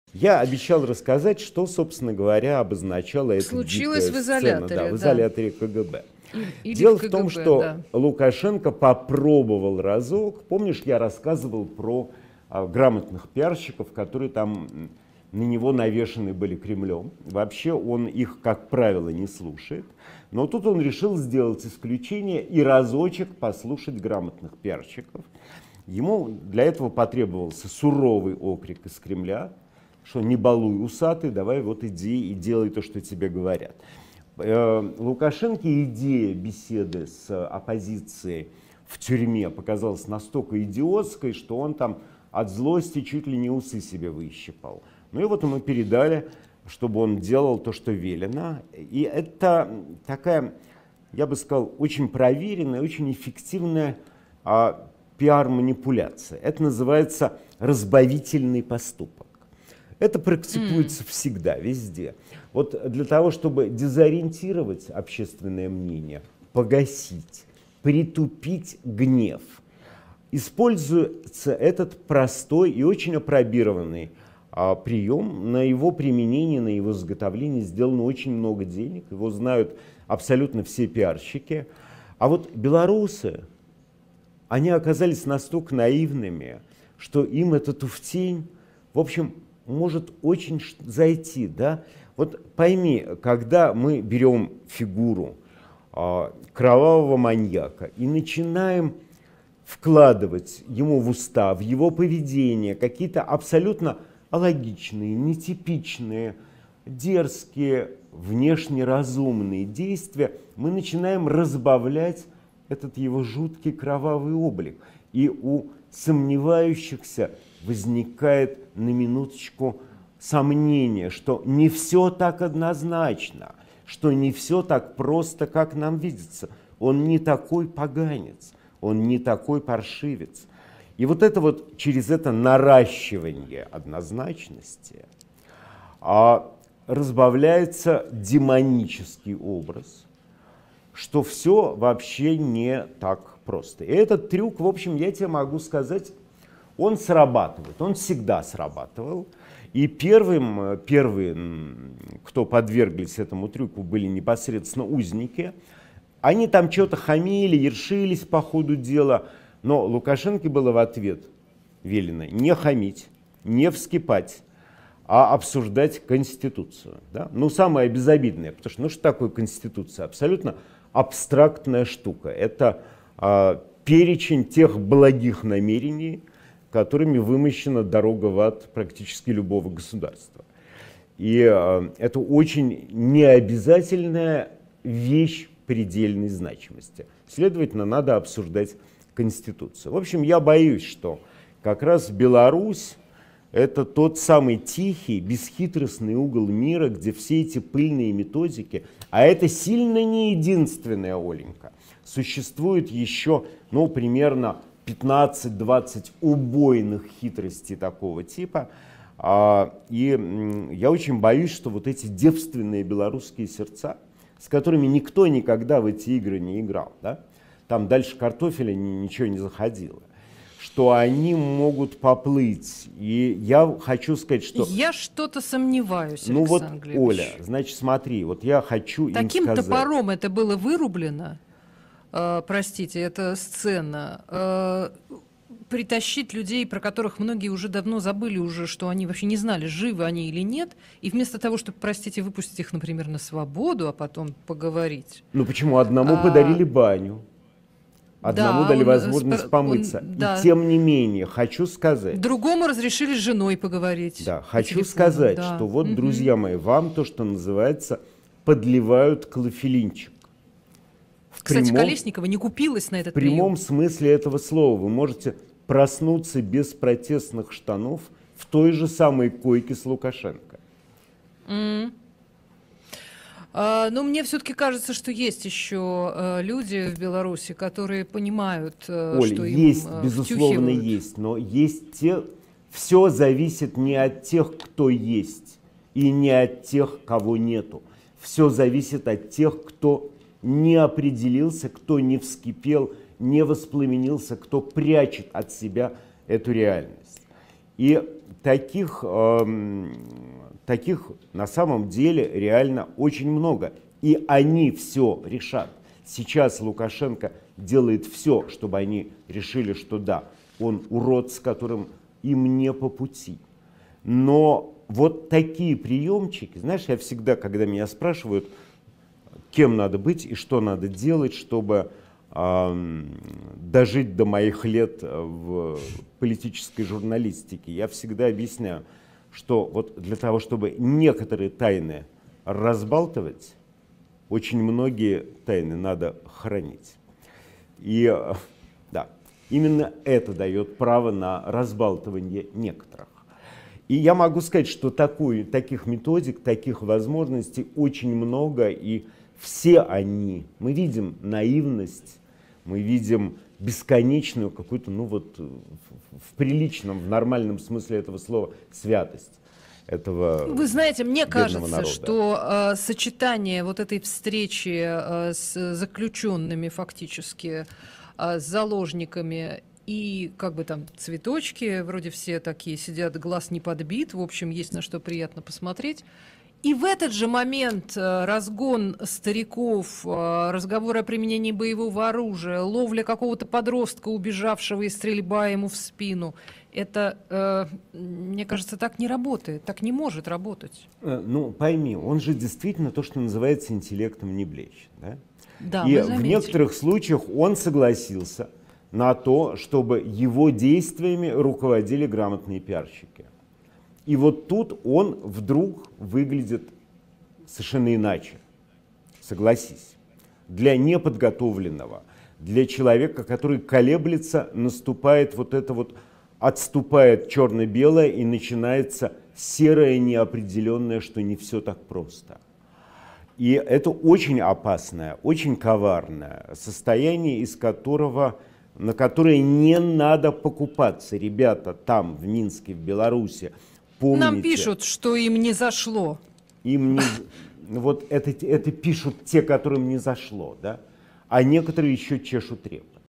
Я обещал рассказать, что, собственно говоря, обозначала эта Случилось дикая в сцена, изоляторе, да, в да. изоляторе КГБ. Или в Дело в том, КГБ, что да. Лукашенко попробовал разок. Помнишь, я рассказывал про грамотных пиарщиков, которые там на него навешаны были Кремлем. Вообще он их, как правило, не слушает. Но тут он решил сделать исключение и разочек послушать грамотных пиарщиков. Ему для этого потребовался суровый окрик из Кремля, что не балуй усатый, давай вот иди и делай то, что тебе говорят. Лукашенко идея беседы с оппозицией в тюрьме показалась настолько идиотской, что он там от злости чуть ли не усы себе выщипал. Ну и вот ему передали, чтобы он делал то, что велено. И это такая, я бы сказал, очень проверенная, очень эффективная пиар-манипуляция. Это называется разбавительный поступок. Это практикуется всегда, везде. Вот для того, чтобы дезориентировать общественное мнение, погасить, притупить гнев, используется этот простой и очень апробированный прием. На его применение, на его изготовление сделано очень много денег. Его знают абсолютно все пиарщики. А вот белорусы, они оказались настолько наивными, что им эта туфтень, в общем, может очень зайти, да? Вот пойми, когда мы берем фигуру кровавого маньяка и начинаем вкладывать ему в уста, в его поведение какие-то абсолютно алогичные, нетипичные, дерзкие, внешне разумные действия, мы начинаем разбавлять этот его жуткий кровавый облик. И у сомневающихся возникает на минуточку сомнение, что не все так однозначно, что не все так просто, как нам видится. Он не такой поганец, он не такой паршивец. И вот это вот через это наращивание однозначности разбавляется демонический образ, что все вообще не так просто. И этот трюк, в общем, я тебе могу сказать, он срабатывает, он всегда срабатывал. И первые, кто подверглись этому трюку, были непосредственно узники. Они там что-то хамили, ершились по ходу дела, но Лукашенко было в ответ велено не хамить, не вскипать, а обсуждать Конституцию. Да? Ну, самое безобидное, потому что, ну, что такое Конституция? Абсолютно абстрактная штука. Это перечень тех благих намерений, которыми вымощена дорога в ад практически любого государства. И это очень необязательная вещь предельной значимости. Следовательно, надо обсуждать Конституцию. В общем, я боюсь, что как раз Беларусь — это тот самый тихий, бесхитростный угол мира, где все эти пыльные методики, а это сильно не единственная, Оленька, существует еще, ну, примерно 15-20 убойных хитростей такого типа. И я очень боюсь, что вот эти девственные белорусские сердца, с которыми никто никогда в эти игры не играл, да? Там дальше картофеля ничего не заходило, что они могут поплыть. И я хочу сказать, что... Я что-то сомневаюсь, ну вот, Александр Глебович. Оля, значит, смотри, вот я хочу им Таким сказать... топором это было вырублено, простите, эта сцена, притащить людей, про которых многие уже давно забыли уже, что они вообще не знали, живы они или нет, и вместо того, чтобы, простите, выпустить их, например, на свободу, а потом поговорить. Ну почему? Одному подарили баню. Одному Да, дали он возможность помыться. да. И тем не менее, хочу сказать... Другому разрешили с женой поговорить. Да, по хочу телефону, сказать, да. что вот, друзья мои, вам то, что называется, подливают клофелинчик. Кстати, Колесникова не купилась на этот В прямом прием. смысле этого слова. Вы можете проснуться без протестных штанов в той же самой койке с Лукашенко. Но мне все-таки кажется, что есть еще люди в Беларуси, которые понимают, Оль, что есть, им безусловно, втюхивают. есть, но есть те... Все зависит не от тех, кто есть, и не от тех, кого нету. Все зависит от тех, кто не определился, кто не вскипел, не воспламенился, кто прячет от себя эту реальность. И таких на самом деле реально очень много. И они все решат. Сейчас Лукашенко делает все, чтобы они решили, что да, он урод, с которым им не по пути. Но вот такие приемчики, знаешь, я всегда, когда меня спрашивают, кем надо быть и что надо делать, чтобы дожить до моих лет в политической журналистике, я всегда объясняю, что вот для того, чтобы некоторые тайны разбалтывать, очень многие тайны надо хранить. И да, именно это дает право на разбалтывание некоторых. И я могу сказать, что таких методик, таких возможностей очень много, и все они, мы видим наивность, мы видим бесконечную какую-то, ну вот в приличном, в нормальном смысле этого слова, святость этого. Вы знаете, мне кажется, народа. что сочетание вот этой встречи с заключенными фактически, с заложниками и как бы там цветочки, вроде все такие сидят, глаз не подбит, в общем, есть на что приятно посмотреть. И в этот же момент разгон стариков, разговоры о применении боевого оружия, ловля какого-то подростка, убежавшего, и стрельба ему в спину. Это, мне кажется, так не работает, так не может работать. Ну, пойми, он же действительно то, что называется интеллектом не блещет. Да? Да, и вы в заметили. некоторых случаях он согласился на то, чтобы его действиями руководили грамотные пиарщики. И вот тут он вдруг выглядит совершенно иначе. Согласись. Для неподготовленного, для человека, который колеблется, наступает вот это вот, отступает черно-белое и начинается серое, неопределенное, что не все так просто. И это очень опасное, очень коварное состояние, на которое не надо покупаться. Ребята там, в Минске, в Беларуси, помните, нам пишут, что им не зашло. Вот это пишут те, которым не зашло, да? А некоторые еще чешут репы.